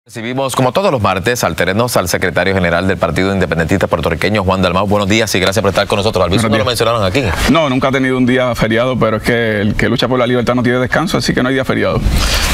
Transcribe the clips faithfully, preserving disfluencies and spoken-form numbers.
Recibimos, como todos los martes, al terrenos al secretario general del Partido Independentista Puertorriqueño, Juan Dalmau. Buenos días y gracias por estar con nosotros. Alviso no lo mencionaron aquí. No, nunca ha tenido un día feriado, pero es que el que lucha por la libertad no tiene descanso, así que no hay día feriado.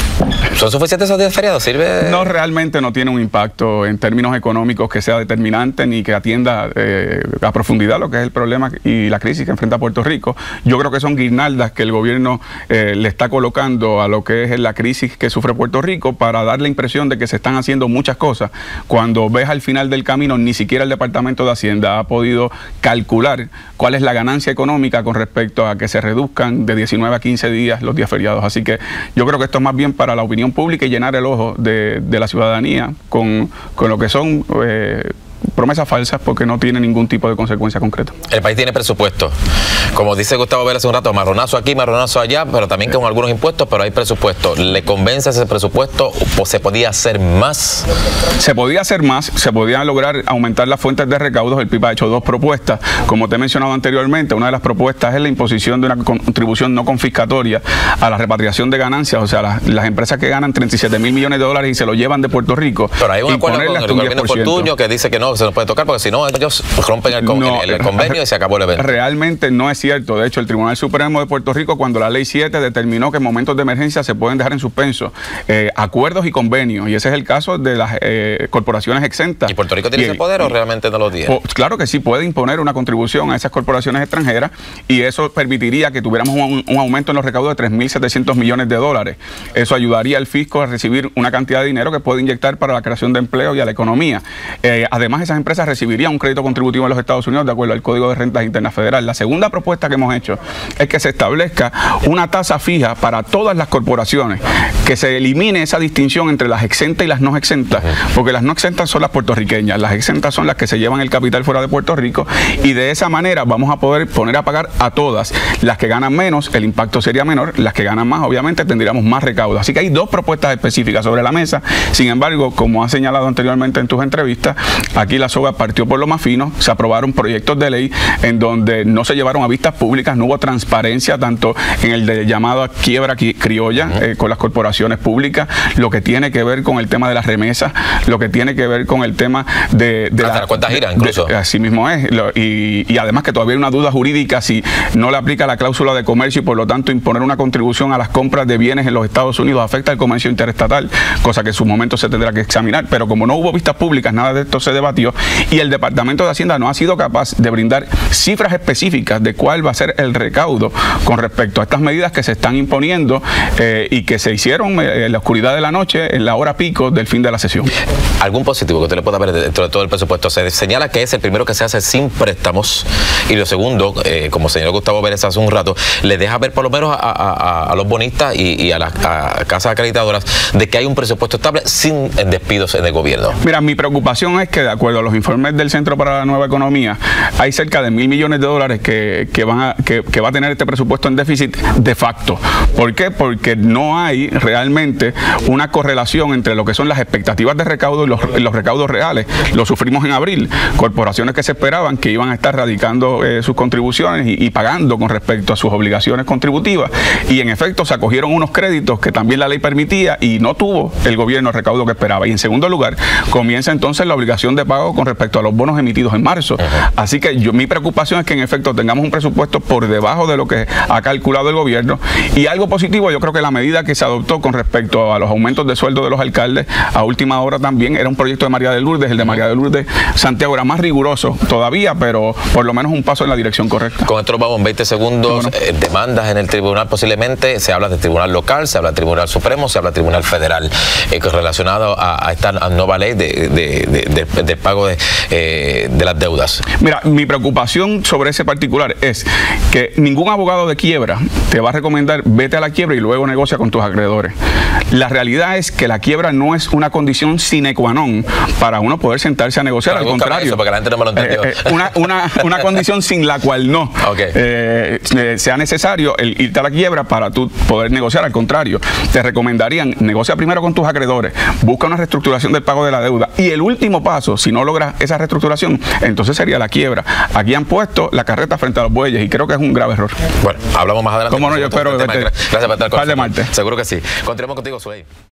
¿Son suficientes esos días feriados? ¿Sirve? No, realmente no tiene un impacto en términos económicos que sea determinante ni que atienda eh, a profundidad lo que es el problema y la crisis que enfrenta Puerto Rico. Yo creo que son guirnaldas que el gobierno eh, le está colocando a lo que es la crisis que sufre Puerto Rico para dar la impresión de que se están haciendo muchas cosas, cuando ves al final del camino ni siquiera el Departamento de Hacienda ha podido calcular cuál es la ganancia económica con respecto a que se reduzcan de diecinueve a quince días los días feriados. Así que yo creo que esto es más bien para la opinión pública y llenar el ojo de, de la ciudadanía con, con lo que son eh, promesas falsas, porque no tiene ningún tipo de consecuencia concreta. El país tiene presupuesto. Como dice Gustavo Vélez hace un rato, marronazo aquí, marronazo allá, pero también con algunos impuestos, pero hay presupuesto. ¿Le convence ese presupuesto o se podía hacer más? Se podía hacer más, se podían lograr aumentar las fuentes de recaudos. El P I B ha hecho dos propuestas. Como te he mencionado anteriormente, una de las propuestas es la imposición de una contribución no confiscatoria a la repatriación de ganancias, o sea, las, las empresas que ganan treinta y siete mil millones de dólares y se lo llevan de Puerto Rico. Pero hay un acuerdo con el gobierno Fortuño que dice que no, se nos puede tocar, porque si no, ellos rompen el, con, no, el, el convenio y se acabó el evento. Realmente no es cierto. De hecho, el Tribunal Supremo de Puerto Rico, cuando la Ley siete determinó que en momentos de emergencia se pueden dejar en suspenso eh, acuerdos y convenios, y ese es el caso de las eh, corporaciones exentas. ¿Y Puerto Rico tiene y, ese poder y, o realmente no lo tiene? O, claro que sí, puede imponer una contribución a esas corporaciones extranjeras, y eso permitiría que tuviéramos un, un aumento en los recaudos de tres mil setecientos millones de dólares. Eso ayudaría al fisco a recibir una cantidad de dinero que puede inyectar para la creación de empleo y a la economía. Eh, además, esas empresas recibirían un crédito contributivo en los Estados Unidos de acuerdo al Código de Rentas Internas Federal. La segunda propuesta que hemos hecho es que se establezca una tasa fija para todas las corporaciones, que se elimine esa distinción entre las exentas y las no exentas, porque las no exentas son las puertorriqueñas, las exentas son las que se llevan el capital fuera de Puerto Rico, y de esa manera vamos a poder poner a pagar a todas. Las que ganan menos, el impacto sería menor; las que ganan más, obviamente, tendríamos más recaudo. Así que hay dos propuestas específicas sobre la mesa. Sin embargo, como has señalado anteriormente en tus entrevistas, aquí la soga partió por lo más fino. Se aprobaron proyectos de ley en donde no se llevaron a vistas públicas, no hubo transparencia tanto en el de llamado quiebra criolla uh-huh. eh, con las corporaciones públicas, lo que tiene que ver con el tema de las remesas, lo que tiene que ver con el tema de, de hasta la cuenta gira incluso. De, así mismo es, lo, y, y además que todavía hay una duda jurídica si no le aplica la cláusula de comercio y por lo tanto imponer una contribución a las compras de bienes en los Estados Unidos afecta el comercio interestatal, cosa que en su momento se tendrá que examinar. Pero como no hubo vistas públicas, nada de esto se debatió, y el Departamento de Hacienda no ha sido capaz de brindar cifras específicas de cuál va a ser el recaudo con respecto a estas medidas que se están imponiendo eh, y que se hicieron eh, en la oscuridad de la noche, en la hora pico del fin de la sesión. ¿Algún positivo que usted le pueda ver dentro de todo el presupuesto? Se señala que es el primero que se hace sin préstamos, y lo segundo, eh, como señaló Gustavo Vélez hace un rato, le deja ver por lo menos a, a, a los bonistas y, y a las a casas acreditadoras de que hay un presupuesto estable sin despidos en el gobierno. Mira, mi preocupación es que, de acuerdo a los informes del Centro para la Nueva Economía, hay cerca de mil millones de dólares que, que, van a, que, que va a tener este presupuesto en déficit de facto. ¿Por qué? Porque no hay realmente una correlación entre lo que son las expectativas de recaudo y los, los recaudos reales. Lo sufrimos en abril. Corporaciones que se esperaban que iban a estar radicando eh, sus contribuciones y, y pagando con respecto a sus obligaciones contributivas, y en efecto se acogieron unos créditos que también la ley permitía y no tuvo el gobierno el recaudo que esperaba. Y en segundo lugar, comienza entonces la obligación de pago con respecto a los bonos emitidos en marzo. Uh-huh. Así que yo, mi preocupación es que en efecto tengamos un presupuesto por debajo de lo que ha calculado el gobierno. Y algo positivo, yo creo que la medida que se adoptó con respecto a los aumentos de sueldo de los alcaldes a última hora también era un proyecto de María de Lourdes. El de María de Lourdes Santiago era más riguroso todavía, pero por lo menos un paso en la dirección correcta. Con esto vamos en veinte segundos. Bueno. Eh, demandas en el tribunal posiblemente. Se habla del tribunal local, se habla del tribunal supremo, se habla del tribunal federal, eh, relacionado a, a esta nueva ley de, de, de, de, de pago de, eh, de las deudas. Mira, mi preocupación sobre ese particular es que ningún abogado de quiebra te va a recomendar vete a la quiebra y luego negocia con tus acreedores. La realidad es que la quiebra no es una condición sine qua non para uno poder sentarse a negociar. Al contrario, eso, porque la gente no me lo entendió. Eh, eh, una, una, una condición sin la cual no okay. eh, eh, sea necesario el irte a la quiebra para tú poder negociar. Al contrario, te recomendarían negocia primero con tus acreedores, busca una reestructuración del pago de la deuda, y el último paso, si no logras esa reestructuración, entonces sería la quiebra. Aquí han puesto la carreta frente a los bueyes y creo que es un grave error. Bueno, hablamos más adelante. Cómo no, yo espero verte. Gracias por estar con nosotros. Seguro que sí. Continuamos contigo, Suey.